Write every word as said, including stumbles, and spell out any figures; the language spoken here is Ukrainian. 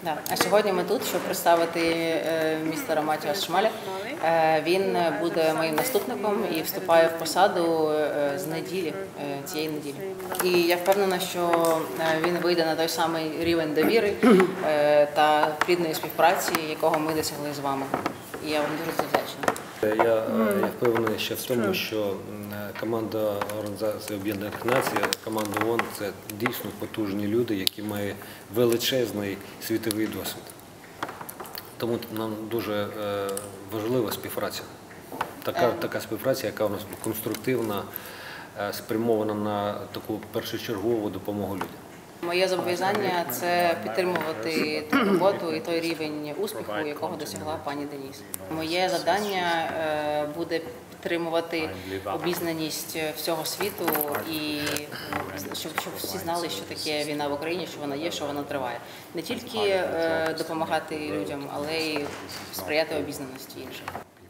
Да. А сьогодні ми тут, щоб представити е, містера Матіаса Шмаля. Е, він буде моїм наступником і вступає в посаду е, з неділі, е, цієї неділі. І я впевнена, що е, він вийде на той самий рівень довіри е, та плідної співпраці, якого ми досягли з вами. І я вам дуже за це вдячна. Я, я впевнений ще в тому, що команда Організації Об'єднаних Націй, команда ООН – це дійсно потужні люди, які мають величезний світовий досвід. Тому нам дуже важлива співпраця. Така, така співпраця, яка у нас конструктивна, спрямована на таку першочергову допомогу людям. Моє зобов'язання – це підтримувати ту роботу і той рівень успіху, якого досягла пані Деніс. Моє завдання буде підтримувати обізнаність всього світу і щоб, щоб всі знали, що таке війна в Україні, що вона є, що вона триває. Не тільки допомагати людям, але й сприяти обізнаності інших.